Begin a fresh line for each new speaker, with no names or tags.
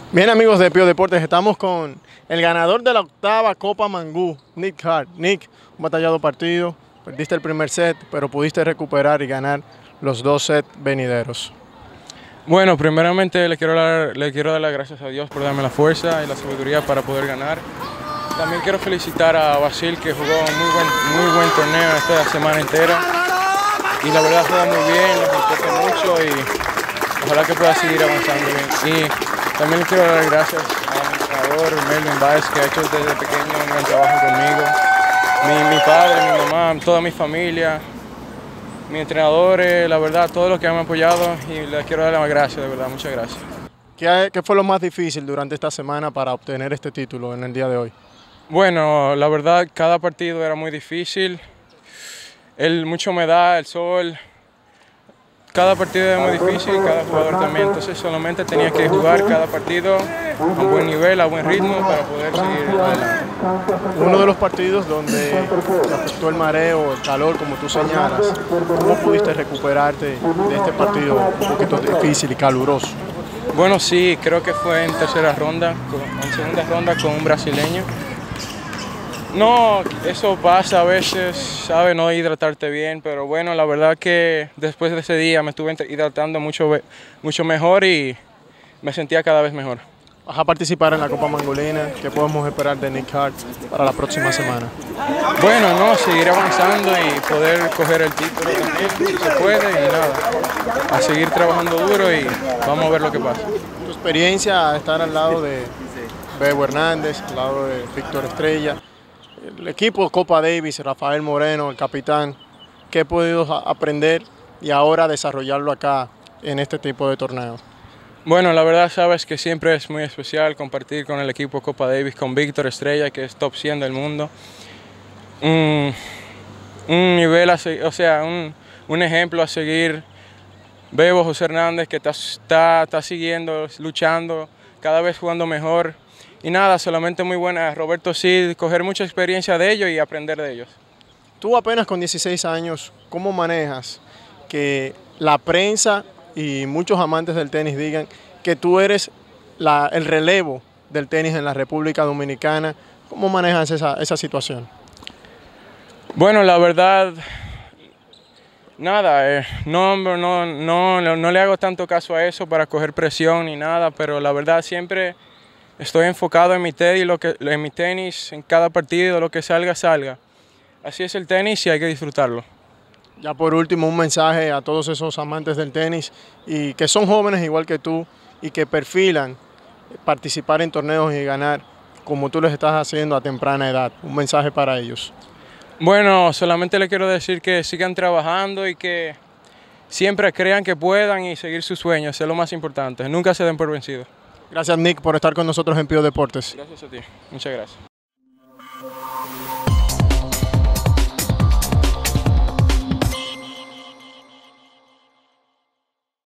Bien, amigos de Pío Deportes, estamos con el ganador de la octava Copa Mangú, Nick Hart. Nick, un batallado partido, perdiste el primer set, pero pudiste recuperar y ganar los dos sets venideros.
Bueno, primeramente le quiero dar las gracias a Dios por darme la fuerza y la sabiduría para poder ganar. También quiero felicitar a Basil, que jugó muy buen torneo esta semana entera. Y la verdad juega muy bien, lo respeto mucho y ojalá que pueda seguir avanzando bien. Y también le quiero dar las gracias a mi entrenador, Melvin Baez, que ha hecho desde pequeño un gran trabajo conmigo. Mi padre, mi mamá, toda mi familia, mis entrenadores, la verdad, todos los que me han apoyado y les quiero dar las gracias, de verdad, muchas gracias.
¿Qué fue lo más difícil durante esta semana para obtener este título en el día de hoy?
Bueno, la verdad, cada partido era muy difícil. Mucha humedad, el sol. Cada partido era muy difícil, cada jugador también. Entonces solamente tenía que jugar cada partido a buen nivel, a buen ritmo para poder seguir adelante.
Uno de los partidos donde te afectó el mareo, el calor, como tú señalas, ¿cómo pudiste recuperarte de este partido un poquito difícil y caluroso?
Bueno, sí, creo que fue en segunda ronda con un brasileño. No, eso pasa a veces, ¿sabes? No hidratarte bien, pero bueno, la verdad que después de ese día me estuve hidratando mucho mejor y me sentía cada vez mejor.
¿Vas a participar en la Copa Mangolina? ¿Qué podemos esperar de Nick Hart para la próxima semana?
Bueno, no, seguir avanzando y poder coger el título también, si se puede, y nada, a seguir trabajando duro y vamos a ver lo que pasa.
Tu experiencia a estar al lado de Bebo Hernández, al lado de Víctor Estrella, el equipo Copa Davis, Rafael Moreno, el capitán, ¿qué he podido aprender y ahora desarrollarlo acá en este tipo de torneos?
Bueno, la verdad sabes que siempre es muy especial compartir con el equipo Copa Davis, con Víctor Estrella, que es top 100 del mundo. Un nivel, o sea, un ejemplo a seguir. Bebo José Hernández, que está siguiendo, luchando, cada vez jugando mejor. Y nada, solamente muy buena. Roberto Cid, coger mucha experiencia de ellos y aprender de ellos.
Tú apenas con 16 años, ¿cómo manejas que la prensa y muchos amantes del tenis digan que tú eres el relevo del tenis en la República Dominicana? ¿Cómo manejas esa situación?
Bueno, la verdad, nada, no le hago tanto caso a eso para coger presión ni nada, pero la verdad siempre estoy enfocado en mi tenis, en cada partido, lo que salga, salga. Así es el tenis y hay que disfrutarlo.
Ya por último, un mensaje a todos esos amantes del tenis y que son jóvenes igual que tú y que perfilan participar en torneos y ganar como tú les estás haciendo a temprana edad. Un mensaje para ellos.
Bueno, solamente les quiero decir que sigan trabajando y que siempre crean que puedan y seguir sus sueños, es lo más importante. Nunca se den por vencidos.
Gracias, Nick, por estar con nosotros en Pío Deportes.
Gracias a ti. Muchas gracias.